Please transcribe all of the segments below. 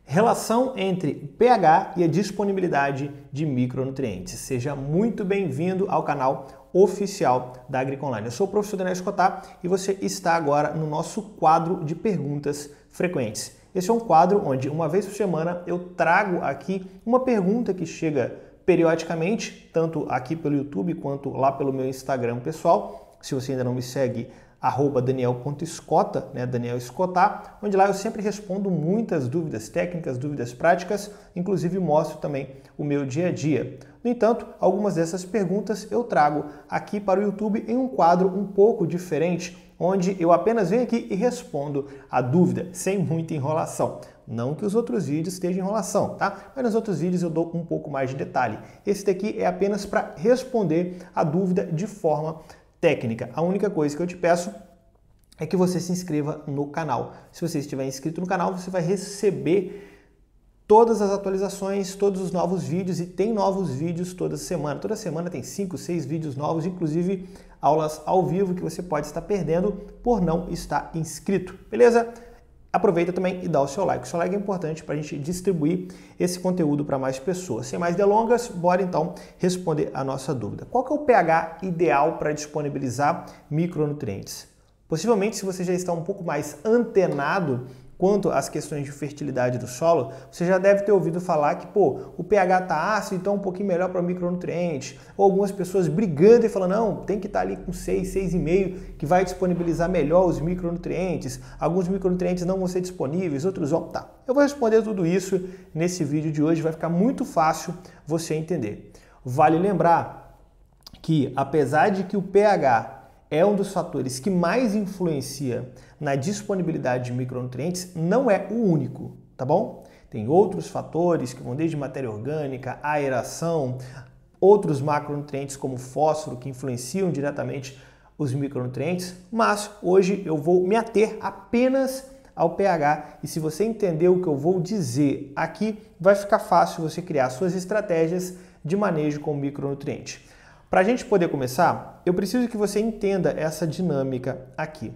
Relação entre o pH e a disponibilidade de micronutrientes. Seja muito bem-vindo ao canal oficial da AgriConline. Eu sou o professor Daniel Escotar e você está agora no nosso quadro de perguntas frequentes. Esse é um quadro onde uma vez por semana eu trago aqui uma pergunta que chega periodicamente, tanto aqui pelo YouTube quanto lá pelo meu Instagram pessoal. Se você ainda não me segue, @daniel.escota, Daniel Escotar, onde lá eu sempre respondo muitas dúvidas técnicas, dúvidas práticas, inclusive mostro também o meu dia a dia. No entanto, algumas dessas perguntas eu trago aqui para o YouTube em um quadro um pouco diferente, onde eu apenas venho aqui e respondo a dúvida, sem muita enrolação. Não que os outros vídeos estejam em enrolação, tá? Mas nos outros vídeos eu dou um pouco mais de detalhe. Esse daqui é apenas para responder a dúvida de forma técnica. A única coisa que eu te peço é que você se inscreva no canal. Se você estiver inscrito no canal, você vai receber todas as atualizações, todos os novos vídeos, e tem novos vídeos toda semana. Toda semana tem 5, 6 vídeos novos, inclusive aulas ao vivo que você pode estar perdendo por não estar inscrito, beleza? Aproveita também e dá o seu like. O seu like é importante para a gente distribuir esse conteúdo para mais pessoas. Sem mais delongas, bora então responder a nossa dúvida. Qual que é o pH ideal para disponibilizar micronutrientes? Possivelmente, se você já está um pouco mais antenado quanto às questões de fertilidade do solo, você já deve ter ouvido falar que, o pH está ácido, então é um pouquinho melhor para micronutrientes. Ou algumas pessoas brigando e falando, não, tem que estar ali com 6, 6,5, que vai disponibilizar melhor os micronutrientes. Alguns micronutrientes não vão ser disponíveis, outros vão. Tá, eu vou responder tudo isso nesse vídeo de hoje, vai ficar muito fácil você entender. Vale lembrar que, apesar de que o pH é um dos fatores que mais influencia na disponibilidade de micronutrientes, não é o único, tá bom? Tem outros fatores que vão desde matéria orgânica, aeração, outros macronutrientes como fósforo que influenciam diretamente os micronutrientes, mas hoje eu vou me ater apenas ao pH, e se você entender o que eu vou dizer aqui, vai ficar fácil você criar suas estratégias de manejo com micronutriente. Para a gente poder começar, eu preciso que você entenda essa dinâmica aqui.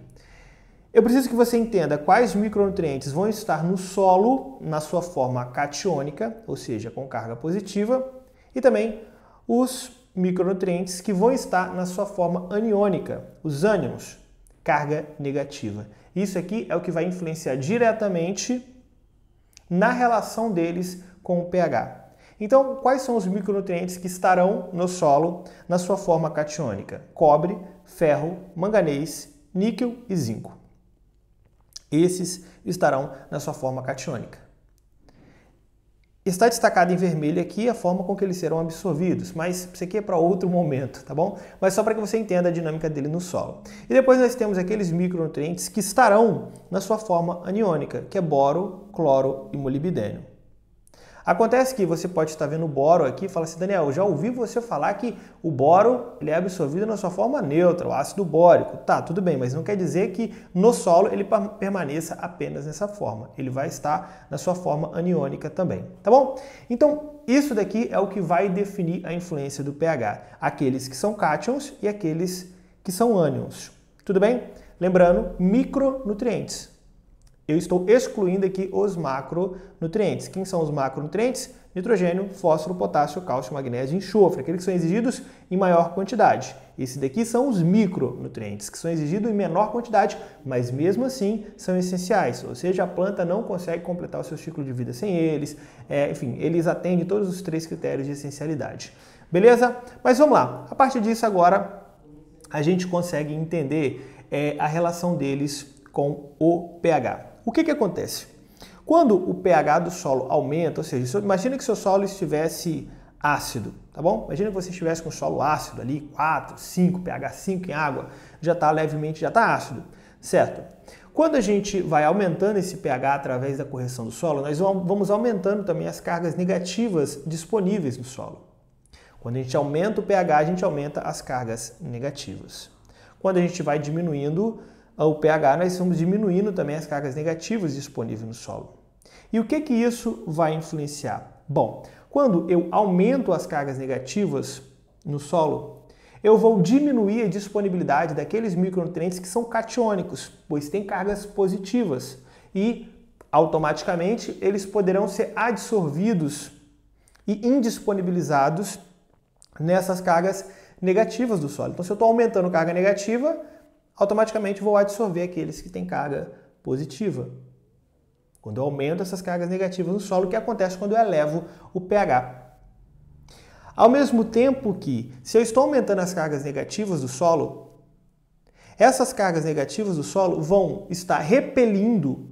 Eu preciso que você entenda quais micronutrientes vão estar no solo na sua forma catiônica, ou seja, com carga positiva, e também os micronutrientes que vão estar na sua forma aniônica, os ânions, carga negativa. Isso aqui é o que vai influenciar diretamente na relação deles com o pH. Então, quais são os micronutrientes que estarão no solo na sua forma catiônica? Cobre, ferro, manganês, níquel e zinco. Esses estarão na sua forma catiônica. Está destacado em vermelho aqui a forma com que eles serão absorvidos, mas isso aqui é para outro momento, tá bom? Mas só para que você entenda a dinâmica dele no solo. E depois nós temos aqueles micronutrientes que estarão na sua forma aniônica, que é boro, cloro e molibdênio. Acontece que você pode estar vendo o boro aqui e falar assim, Daniel, eu já ouvi você falar que o boro ele é absorvido na sua forma neutra, o ácido bórico. Tá, tudo bem, mas não quer dizer que no solo ele permaneça apenas nessa forma. Ele vai estar na sua forma aniônica também, tá bom? Então, isso daqui é o que vai definir a influência do pH. Aqueles que são cátions e aqueles que são ânions. Tudo bem? Lembrando, micronutrientes. Eu estou excluindo aqui os macronutrientes. Quem são os macronutrientes? Nitrogênio, fósforo, potássio, cálcio, magnésio e enxofre, aqueles que são exigidos em maior quantidade. Esses daqui são os micronutrientes, que são exigidos em menor quantidade, mas mesmo assim são essenciais. Ou seja, a planta não consegue completar o seu ciclo de vida sem eles. Enfim, eles atendem todos os 3 critérios de essencialidade. Beleza? Mas vamos lá. A partir disso agora, a gente consegue entender a relação deles com o pH. O que acontece? Quando o pH do solo aumenta, ou seja, imagina que seu solo estivesse ácido, tá bom? Imagina que você estivesse com o solo ácido ali, 4, 5, pH 5 em água, já está levemente, já está ácido, certo? Quando a gente vai aumentando esse pH através da correção do solo, nós vamos aumentando também as cargas negativas disponíveis no solo. Quando a gente aumenta o pH, a gente aumenta as cargas negativas. Quando a gente vai diminuindo o pH, nós estamos diminuindo também as cargas negativas disponíveis no solo. E o que isso vai influenciar? Bom, quando eu aumento as cargas negativas no solo, eu vou diminuir a disponibilidade daqueles micronutrientes que são catiônicos, pois têm cargas positivas. E automaticamente eles poderão ser adsorvidos e indisponibilizados nessas cargas negativas do solo. Então, se eu estou aumentando carga negativa, automaticamente vou adsorver aqueles que têm carga positiva. Quando eu aumento essas cargas negativas no solo, o que acontece quando eu elevo o pH? Ao mesmo tempo que, se eu estou aumentando as cargas negativas do solo, essas cargas negativas do solo vão estar repelindo,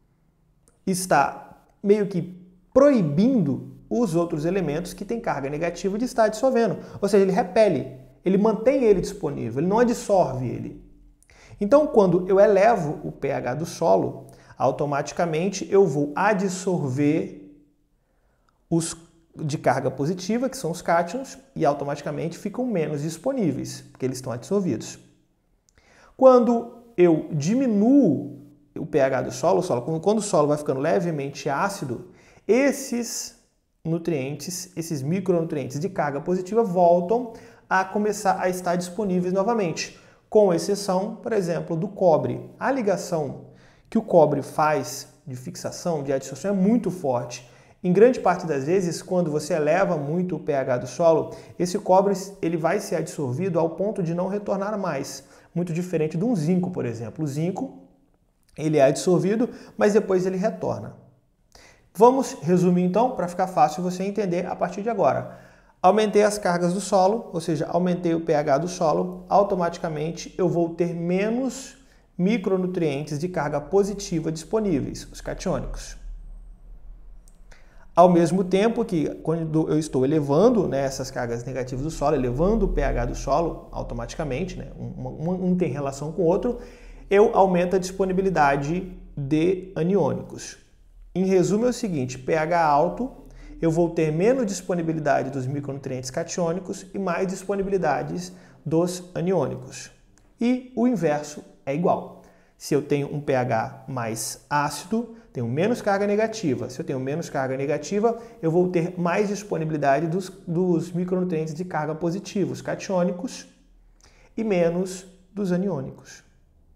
está meio que proibindo os outros elementos que têm carga negativa de estar dissolvendo. Ou seja, ele repele, ele mantém ele disponível, ele não adsorve ele. Então, quando eu elevo o pH do solo, automaticamente eu vou adsorver os de carga positiva, que são os cátions, e automaticamente ficam menos disponíveis, porque eles estão adsorvidos. Quando eu diminuo o pH do solo, quando o solo vai ficando levemente ácido, esses nutrientes, esses micronutrientes de carga positiva voltam a começar a estar disponíveis novamente, com exceção, por exemplo, do cobre. A ligação que o cobre faz de fixação, de adsorção, é muito forte. Em grande parte das vezes, quando você eleva muito o pH do solo, esse cobre ele vai ser adsorvido ao ponto de não retornar mais. Muito diferente de um zinco, por exemplo. O zinco ele é adsorvido, mas depois ele retorna. Vamos resumir então, para ficar fácil você entender a partir de agora. Aumentei as cargas do solo, ou seja, aumentei o pH do solo, automaticamente eu vou ter menos micronutrientes de carga positiva disponíveis, os catiônicos. Ao mesmo tempo que, quando eu estou elevando essas cargas negativas do solo, elevando o pH do solo automaticamente, um tem relação com o outro, eu aumento a disponibilidade de aniônicos. Em resumo é o seguinte, pH alto, eu vou ter menos disponibilidade dos micronutrientes catiônicos e mais disponibilidades dos aniônicos. E o inverso é igual. Se eu tenho um pH mais ácido, tenho menos carga negativa. Se eu tenho menos carga negativa, eu vou ter mais disponibilidade dos micronutrientes de carga positiva, os catiônicos, e menos dos aniônicos.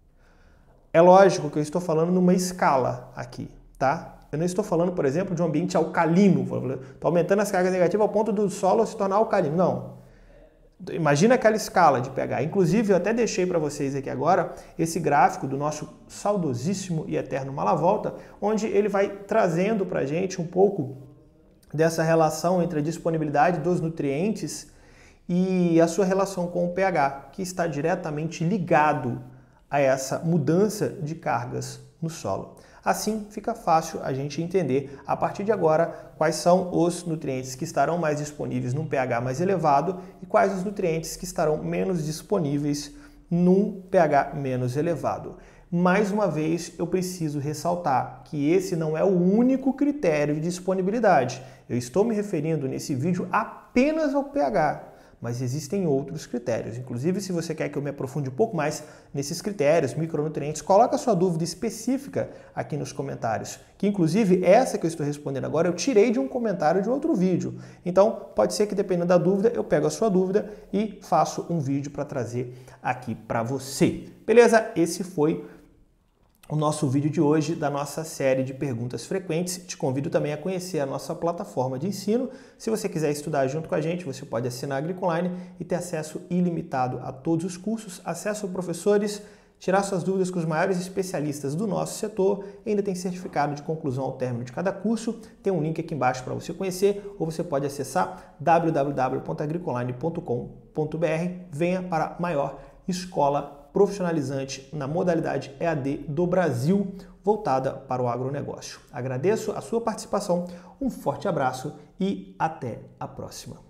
É lógico que eu estou falando numa escala aqui, tá? Eu não estou falando, por exemplo, de um ambiente alcalino. Estou aumentando as cargas negativas ao ponto do solo se tornar alcalino. Não. Imagina aquela escala de pH. Inclusive, eu até deixei para vocês aqui agora esse gráfico do nosso saudosíssimo e eterno Malavolta, onde ele vai trazendo para a gente um pouco dessa relação entre a disponibilidade dos nutrientes e a sua relação com o pH, que está diretamente ligado a essa mudança de cargas no solo. Assim, fica fácil a gente entender, a partir de agora, quais são os nutrientes que estarão mais disponíveis num pH mais elevado e quais os nutrientes que estarão menos disponíveis num pH menos elevado. Mais uma vez, eu preciso ressaltar que esse não é o único critério de disponibilidade. Eu estou me referindo nesse vídeo apenas ao pH, mas existem outros critérios. Inclusive, se você quer que eu me aprofunde um pouco mais nesses critérios, micronutrientes, coloca a sua dúvida específica aqui nos comentários, que inclusive essa que eu estou respondendo agora eu tirei de um comentário de outro vídeo. Então, pode ser que dependendo da dúvida, eu pego a sua dúvida e faço um vídeo para trazer aqui para você. Beleza? Esse foi o nosso vídeo de hoje da nossa série de perguntas frequentes. Te convido também a conhecer a nossa plataforma de ensino. Se você quiser estudar junto com a gente, você pode assinar a AgriConline e ter acesso ilimitado a todos os cursos, acesso a professores, tirar suas dúvidas com os maiores especialistas do nosso setor, e ainda tem certificado de conclusão ao término de cada curso. Tem um link aqui embaixo para você conhecer, ou você pode acessar www.agriconline.com.br. Venha para a maior escola profissionalizante na modalidade EAD do Brasil, voltada para o agronegócio. Agradeço a sua participação, um forte abraço e até a próxima.